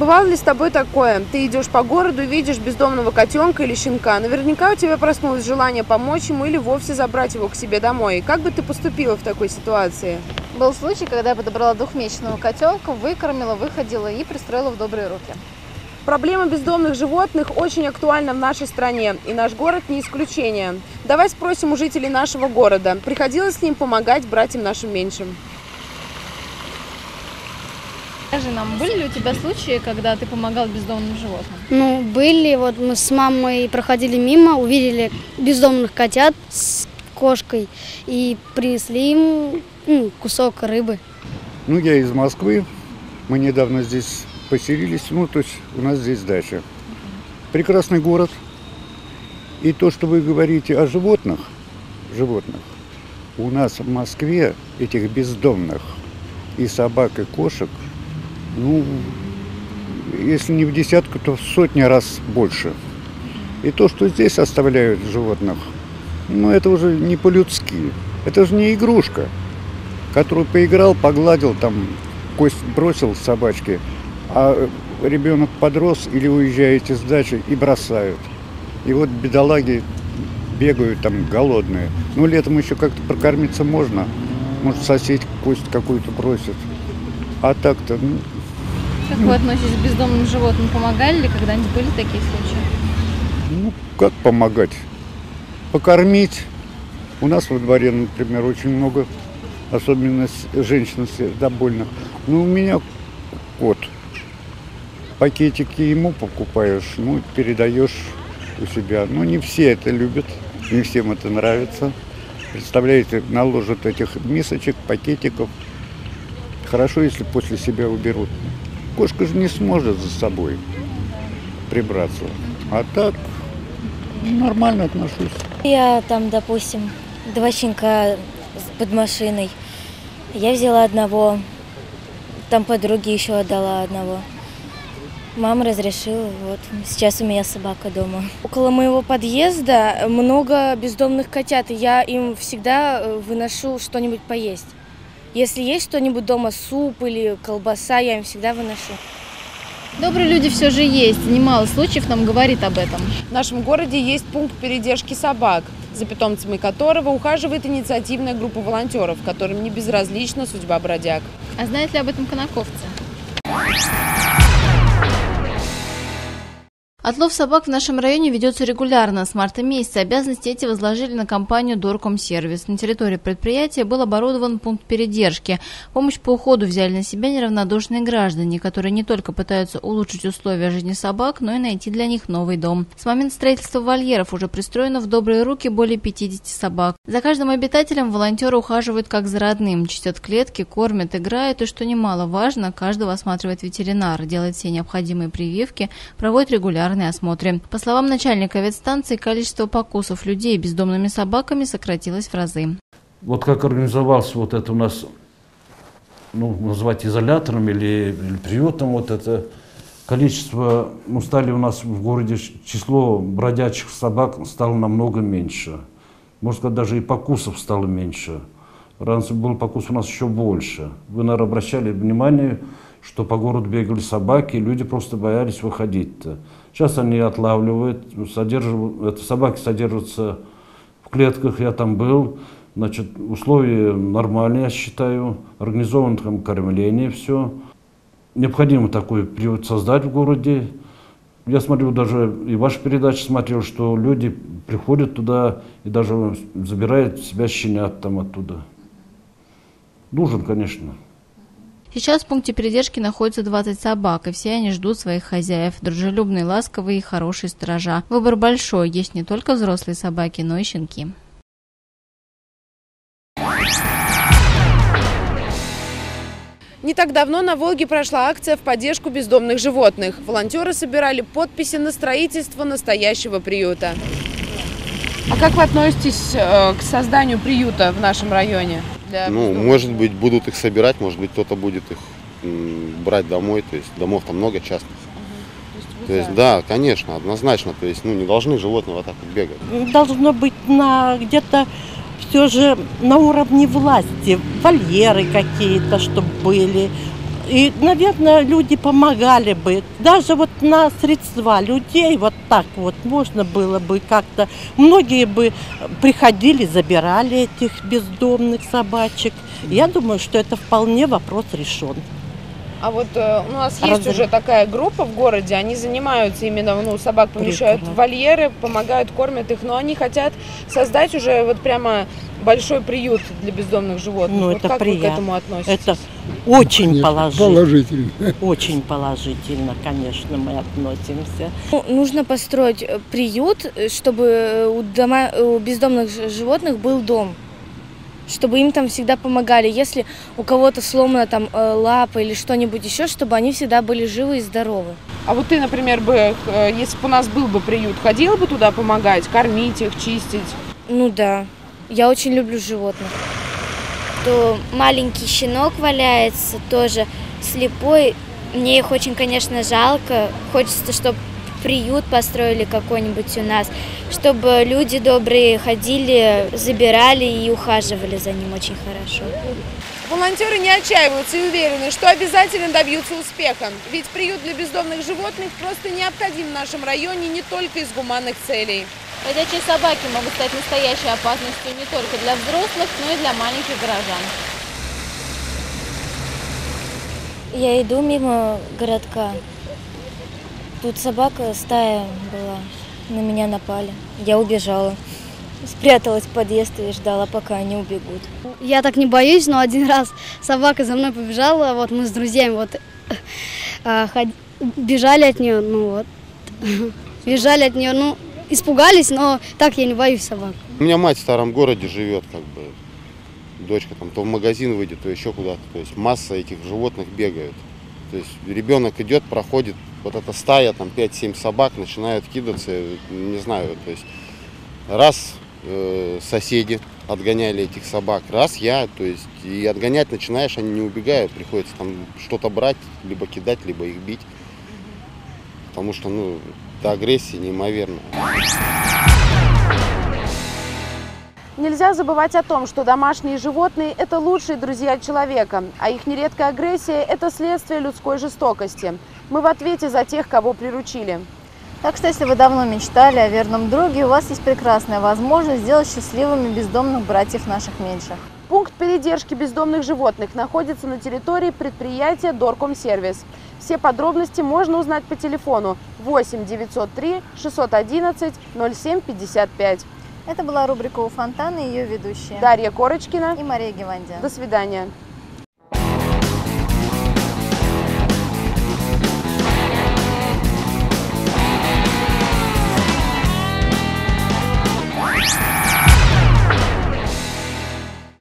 бывало ли с тобой такое? Ты идешь по городу, видишь бездомного котенка или щенка. Наверняка у тебя проснулось желание помочь ему или вовсе забрать его к себе домой. Как бы ты поступила в такой ситуации? Был случай, когда я подобрала двухмесячного котенка, выкормила, выходила и пристроила в добрые руки. Проблема бездомных животных очень актуальна в нашей стране, и наш город не исключение. Давай спросим у жителей нашего города, приходилось ли им помогать братьям нашим меньшим? Скажи нам, были ли у тебя случаи, когда ты помогал бездомным животным? Ну, были. Вот мы с мамой проходили мимо, увидели бездомных котят с кошкой и принесли им кусок рыбы. Ну, я из Москвы. Мы недавно здесь поселились. Ну, то есть у нас здесь дача. Прекрасный город. И то, что вы говорите о животных, у нас в Москве этих бездомных и собак, и кошек, ну, если не в десятку, то в сотни раз больше. И то, что здесь оставляют животных, ну, это уже не по-людски. Это же не игрушка, которую поиграл, погладил, там, кость бросил собачке, а ребенок подрос или уезжаете с дачи и бросают. И вот бедолаги бегают там голодные. Ну, летом еще как-то прокормиться можно. Может, сосед кость какую-то бросит. А так-то, ну... Как вы относитесь к бездомным животным? Помогали ли когда-нибудь? Были такие случаи? Ну, как помогать? Покормить. У нас во дворе, например, очень много, особенно женщин сердобольных. Ну, у меня кот. Пакетики ему покупаешь, ну, передаешь у себя. Ну, не все это любят, не всем это нравится. Представляете, наложат этих мисочек, пакетиков. Хорошо, если после себя уберут. Кошка же не сможет за собой прибраться. А так нормально отношусь. Я там, допустим, два щенка под машиной. Я взяла одного, там подруге еще отдала одного. Мама разрешила, вот сейчас у меня собака дома. Около моего подъезда много бездомных котят, и я им всегда выношу что-нибудь поесть. Если есть что-нибудь дома, суп или колбаса, я им всегда выношу. Добрые люди все же есть. Немало случаев нам говорит об этом. В нашем городе есть пункт передержки собак, за питомцами которого ухаживает инициативная группа волонтеров, которым не безразлична судьба бродяг. А знают ли об этом конаковцы? Отлов собак в нашем районе ведется регулярно. С марта месяца обязанности эти возложили на компанию Доркомсервис. На территории предприятия был оборудован пункт передержки. Помощь по уходу взяли на себя неравнодушные граждане, которые не только пытаются улучшить условия жизни собак, но и найти для них новый дом. С момента строительства вольеров уже пристроено в добрые руки более 50 собак. За каждым обитателем волонтеры ухаживают как за родным, чистят клетки, кормят, играют и, что немаловажно, каждого осматривает ветеринар, делает все необходимые прививки, проводит регулярно осмотре. По словам начальника ветстанции, количество покусов людей бездомными собаками сократилось в разы. Вот как организовался вот это у нас, ну, назвать изолятором или приютом, вот это количество, ну, стали у нас в городе, число бродячих собак стало намного меньше. Можно сказать, даже и покусов стало меньше. Раньше был покус у нас еще больше. Вы, наверное, обращали внимание, что по городу бегали собаки, и люди просто боялись выходить-то. Сейчас они отлавливают, собаки содержатся в клетках, я там был. Значит, условия нормальные, я считаю, организовано там кормление, все. Необходимо такой приют создать в городе. Я смотрю, даже и ваши передачи смотрел, что люди приходят туда и даже забирают себя щенят там оттуда. Нужен, конечно. Сейчас в пункте передержки находится 20 собак, и все они ждут своих хозяев. Дружелюбные, ласковые и хорошие сторожа. Выбор большой, есть не только взрослые собаки, но и щенки. Не так давно на Волге прошла акция в поддержку бездомных животных. Волонтеры собирали подписи на строительство настоящего приюта. А как вы относитесь к созданию приюта в нашем районе? Ну, может быть, будут их собирать, может быть, кто-то будет их брать домой. То есть домов там много частных. То есть, да, конечно, однозначно. То есть, ну, не должны животные вот так вот бегать. Должно быть где-то все же на уровне власти. Вольеры какие-то, чтобы были. И, наверное, люди помогали бы. Даже вот на средства людей вот так вот можно было бы как-то. Многие бы приходили, забирали этих бездомных собачек. Я думаю, что это вполне вопрос решен. А вот у нас есть уже такая группа в городе, они занимаются именно, собак помещают в вольеры, помогают, кормят их, но они хотят создать уже вот прямо большой приют для бездомных животных. Ну, вот это как приятно. вы к этому относитесь? Это очень положительно. Очень положительно, конечно, мы относимся. Нужно построить приют, чтобы у бездомных животных был дом. Чтобы им там всегда помогали. Если у кого-то сломана там лапа или что-нибудь еще, чтобы они всегда были живы и здоровы. А вот ты, например, если бы у нас был бы приют, ходила бы туда помогать, кормить их, чистить? Ну да, я очень люблю животных. То маленький щенок валяется, тоже слепой. Мне их очень, конечно, жалко. Хочется, чтобы приют построили какой-нибудь у нас, чтобы люди добрые ходили, забирали и ухаживали за ним очень хорошо. Волонтеры не отчаиваются и уверены, что обязательно добьются успеха. Ведь приют для бездомных животных просто необходим в нашем районе не только из гуманных целей. Ходячие собаки могут стать настоящей опасностью не только для взрослых, но и для маленьких горожан. Я иду мимо городка. Тут собака, стая была, на меня напали. Я убежала, спряталась в подъезд и ждала, пока они убегут. Я так не боюсь, но один раз собака за мной побежала, вот мы с друзьями бежали от нее, бежали от нее, испугались, но так я не боюсь собак. У меня мать в старом городе живет, дочка там то в магазин выйдет, то еще куда-то. То есть масса этих животных бегают. То есть ребенок идет, проходит, вот эта стая, там 5-7 собак начинают кидаться, не знаю, то есть раз соседи отгоняли этих собак, раз я, то есть и отгонять начинаешь, они не убегают, приходится там что-то брать, либо кидать, либо их бить, потому что, эта агрессия неимоверная. Нельзя забывать о том, что домашние животные – это лучшие друзья человека, а их нередкая агрессия – это следствие людской жестокости. Мы в ответе за тех, кого приручили. Так что, если вы давно мечтали о верном друге, у вас есть прекрасная возможность сделать счастливыми бездомных братьев наших меньших. Пункт передержки бездомных животных находится на территории предприятия Доркомсервис. Все подробности можно узнать по телефону 8 903 611 07 55. Это была рубрика «У фонтана» и ее ведущие Дарья Корочкина и Мария Гевандия. До свидания.